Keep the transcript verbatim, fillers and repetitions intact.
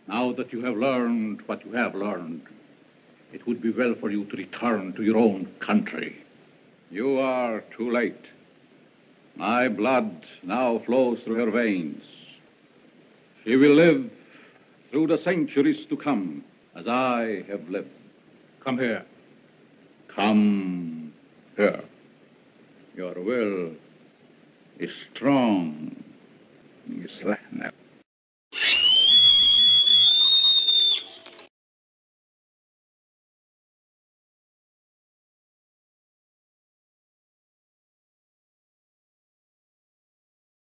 Now that you have learned what you have learned, it would be well for you to return to your own country. You are too late. My blood now flows through her veins. She will live through the centuries to come, as I have lived. Come here. Come here. Your will is strong, Miss Lana.